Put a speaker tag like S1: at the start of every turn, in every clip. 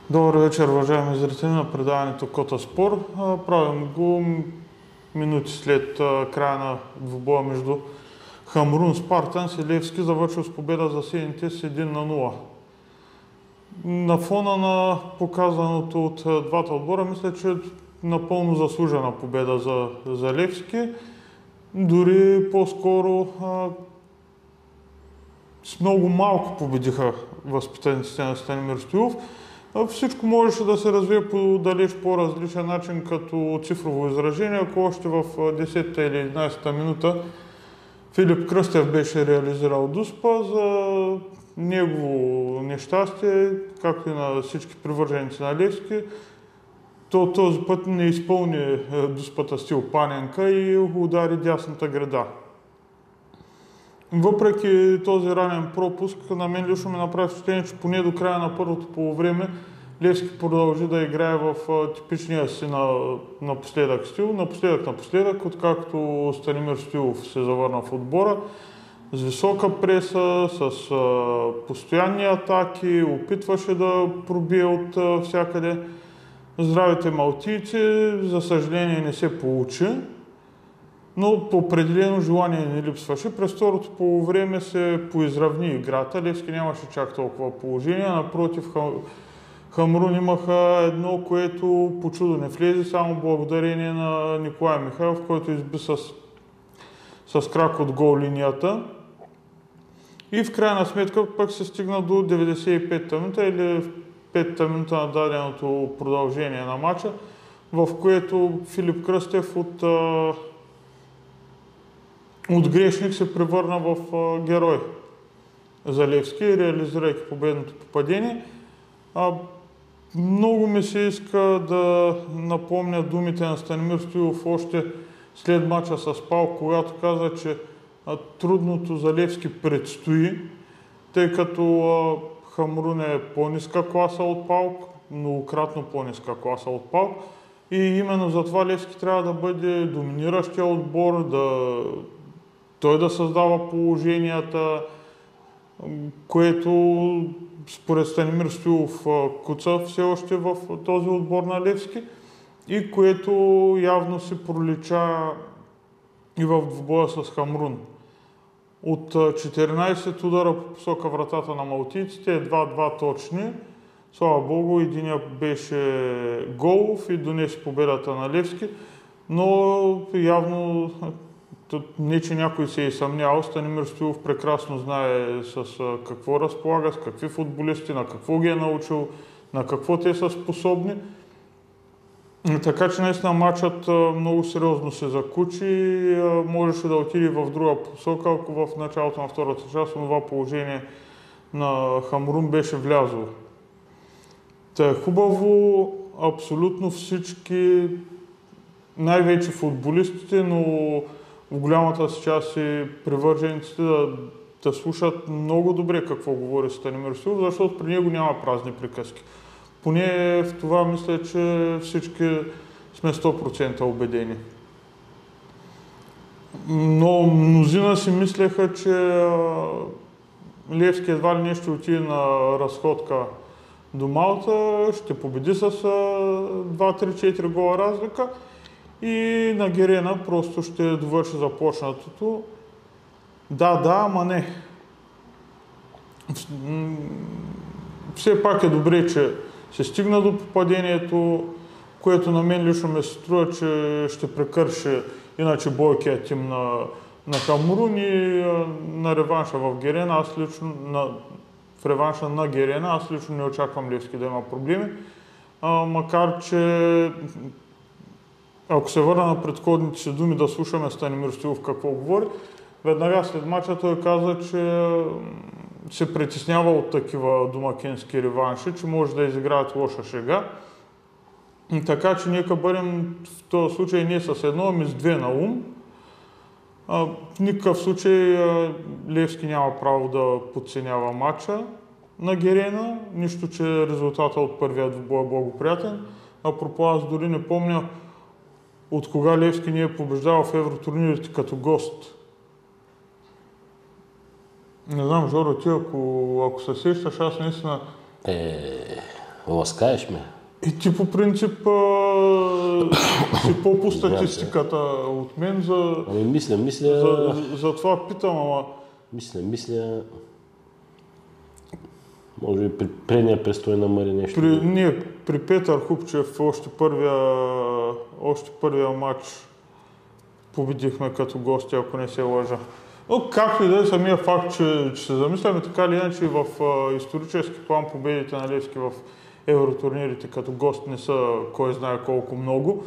S1: Добър вечер, уважаеми зрители на предаването Кота Спор. Правим го минути след края на двубоя между Хамрун Спартанс и Левски, завършил с победа за сините с 1-0. На фона на показаното от двата отбора, мисля, че напълно заслужена победа за Левски. Дори по-скоро с много малко победиха възпитаниците на Станимир Стоилов. Всичко можеше да се развие по далеч по-различен начин като цифрово изражение, ако още в 10-та или 11-та минута Филип Кръстев беше реализирал дуспа. За негово нещастие, както и на всички привърженици на Левски, то този път не изпълни дуспата стил Паненка и удари дясната града. Въпреки този ранен пропуск, на мен лично ми направи впечатление, че поне до края на първото полувреме Левски продължи да играе в типичния си напоследък стил. Напоследък, откакто Станимир Стоилов се завърна в отбора, с висока преса, с постоянни атаки, опитваше да пробие от всякъде здравите малтийци. За съжаление не се получи, но по определено желание не липсваше. През второто полувреме се поизравни играта. Левски нямаше чак толкова положение, напротив Хамрун имаха едно, което по чудо не влезе, само благодарение на Николай Михайлов, който изби с крак от гол линията. И в крайна сметка пък се стигна до 95-та минута или 5-та минута на даденото продължение на матча, в което Филип Кръстев от грешник се превърна в герой за Левски, реализирайки победното попадение. Много ми се иска да напомня думите на Станимир Стоилов още след мача с Паук, когато каза, че трудното за Левски предстои, тъй като Хамрун е по-ниска класа от Паук, многократно по-ниска класа от Паук, и именно затова Левски трябва да бъде доминиращия отбор, той да създава положенията, което според Станимир Стоилов куца все още в този отбор на Левски и което явно се пролича и в двубоя с Хамрун. От 14 удара по посока вратата на малтийците, едва 2 точни. Слава Богу, единият беше голов и донесе победата на Левски, но явно не, че някой се е съмнявал, Станимир Стоилов прекрасно знае с какво разполага, с какви футболисти, на какво ги е научил, на какво те са способни. Така че наистина матчът много сериозно се закучи и можеше да отиде в друга посока, ако в началото на втората част това положение на Хамрун беше влязло. Та е хубаво абсолютно всички, най-вече футболистите, но в голямата си част и привържениците да слушат много добре какво говори Станимир Стоилов, защото при него няма празни приказки. Поне в това мисля, че всички сме 100% убедени. Но мнозина си мислеха, че Левски едва ли не ще отиде на разходка до Малта, ще победи с 2-3-4 гола разлика и на Герена просто ще довърши започнатото. Да, ама не. Все пак е добре, че се стигна до попадението, което на мен лично ме се струва, че ще прекърши иначе бойкия тим на Хамрун и на реванша в Герена. В реванша на Герена аз лично не очаквам Левски да има проблеми, макар че ако се върна на предходните си думи да слушаме Станимир Стоилов какво говори, веднага след мача той каза, че се притеснява от такива домакински реванши, че може да изиграят лоша шега. Така че нека бъдем в този случай не с едно, ами с две на ум. В никакъв случай Левски няма право да подценява матча на Герена, нищо, че резултата от първия двубой е благоприятен. Апропо, аз дори не помня от кога Левски не е побеждавал в евротурнирите като гост. Не знам, Жоро, ти ако се сещаш, аз наистина...
S2: Ласкаеш ме.
S1: И ти по принцип си по статистиката от мен
S2: Ами мисля.
S1: за това питам, ама...
S2: Мисля... Може би при предния престой на Мари нещо.
S1: При Петър Хупчев още първия матч победихме като гости, ако не се лъжа. Но както и да е самия факт, че се замисляме така или иначе в исторически план победите на Левски в евротурнирите като гост не са кой знае колко много.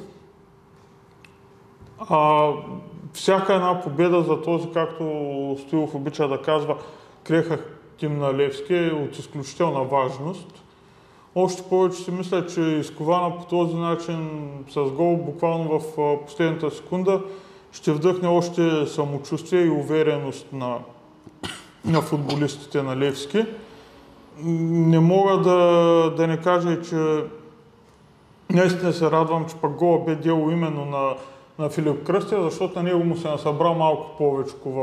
S1: Всяка една победа за този, както Стоилов обича да казва, крехах тим на Левски е от изключителна важност. Още повече си мисля, че изкована по този начин с гол буквално в последната секунда ще вдъхне още самочувствие и увереност на футболистите на Левски. Не мога да не кажа, че наистина се радвам, че пък гола бе дело именно на Филип Кръстев, защото на него му се насъбра малко повече в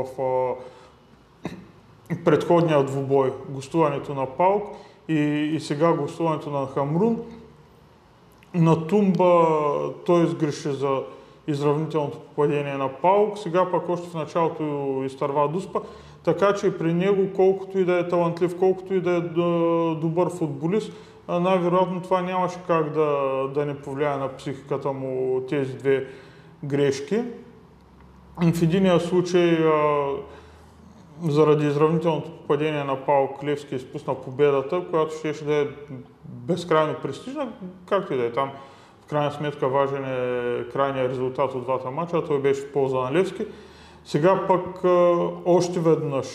S1: предходния двубой, гостуването на ПАОК и сега гостуването на Хамрун. На Тумба той изгреши за изравнителното попадение на ПАОК, сега пък още в началото изтърва Дуспа, така че при него, колкото и да е талантлив, колкото и да е добър футболист, най-вероятно това нямаше как да не повлияе на психиката му тези две грешки. В единия случай заради изравнителното попадение на ПАОК Левски изпусна победата, която ще да е безкрайно престижна, както и да е там. В крайна сметка важен е крайният резултат от двата мача, той беше в полза на Левски. Сега пък още веднъж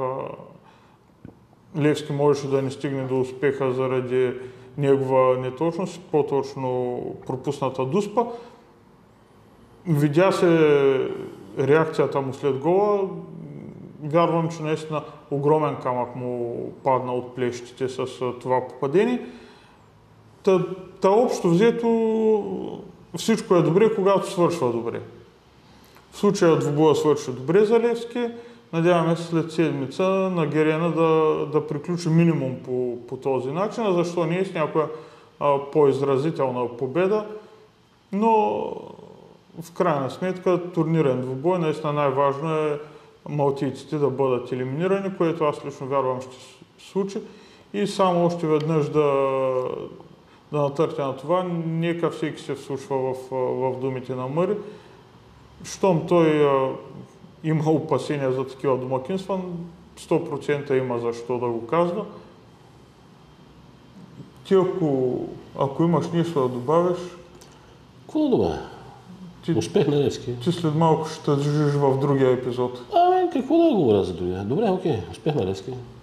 S1: Левски можеше да не стигне до успеха заради негова неточност, по-точно пропусната Дуспа. Видя се реакцията му след гола. Вярвам, че наистина огромен камък му падна от плещите с това попадение. Та общо взето всичко е добре, когато свършва добре. В случая двубоя свърши добре за Левски. Надяваме се след седмица на Герена да приключи минимум по този начин, а защо не е с някоя по-изразителна победа. Но в крайна сметка турнирен двубой, наистина най-важно е малтийците да бъдат елиминирани, което аз лично вярвам ще се случи. И само още веднъж да натъртя на това, нека всеки се вслушва в думите на Мъри. Щом той има опасения за такива домакинства, 100% има защо да го казва. Ти ако имаш нещо да добавиш...
S2: Какво да добавя? Успех на Левски.
S1: Ти след малко ще те движиш в другия епизод.
S2: Какво да говоря за другия? Добре, окей. Успех на Левски.